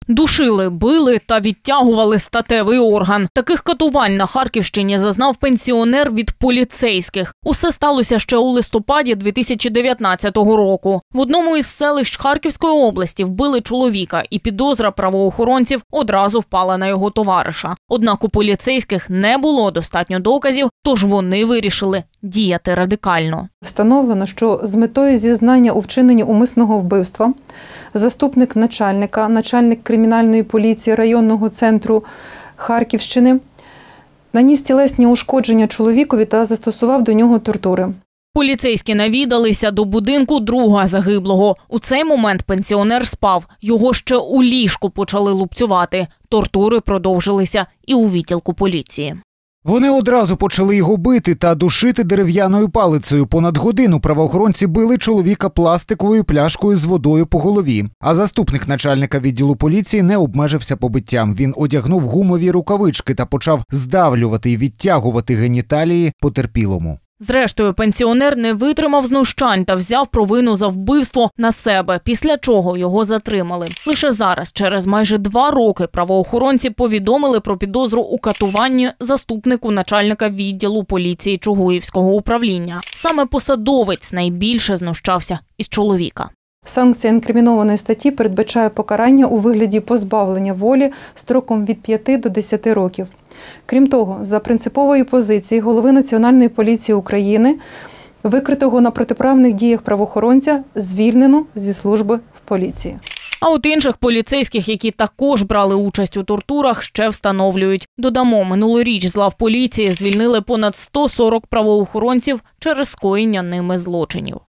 Душили, били та відтягували статевий орган. Таких катувань на Харківщині зазнав пенсіонер від поліцейських. Усе сталося ще у листопаді 2019 року. В одному із селищ Харківської області вбили чоловіка, і підозра правоохоронців одразу впала на його товариша. Однак у поліцейських не було достатньо доказів, тож вони вирішили діяти радикально. Встановлено, що з метою зізнання у вчиненні умисного вбивства заступник начальника, начальник кримінальної поліції районного центру Харківщини наніс тілесні ушкодження чоловікові та застосував до нього тортури. Поліцейські навідалися до будинку друга загиблого. У цей момент пенсіонер спав. Його ще у ліжку почали лупцювати. Тортури продовжилися і у відділку поліції. Вони одразу почали його бити та душити дерев'яною палицею. Понад годину правоохоронці били чоловіка пластиковою пляшкою з водою по голові. А заступник начальника відділу поліції не обмежився побиттям. Він одягнув гумові рукавички та почав здавлювати і відтягувати геніталії потерпілому. Зрештою, пенсіонер не витримав знущань та взяв провину за вбивство на себе, після чого його затримали. Лише зараз, через майже 2 роки, правоохоронці повідомили про підозру у катуванні заступнику начальника відділу поліції Чугуївського управління. Саме посадовець найбільше знущався із чоловіка. Санкція інкримінованої статті передбачає покарання у вигляді позбавлення волі строком від 5 до 10 років. Крім того, за принципової позиції голови Національної поліції України, викритого на протиправних діях правоохоронця, звільнено зі служби в поліції. А от інших поліцейських, які також брали участь у тортурах, ще встановлюють. Додамо, минулоріч з лав поліції звільнили понад 140 правоохоронців через скоєння ними злочинів.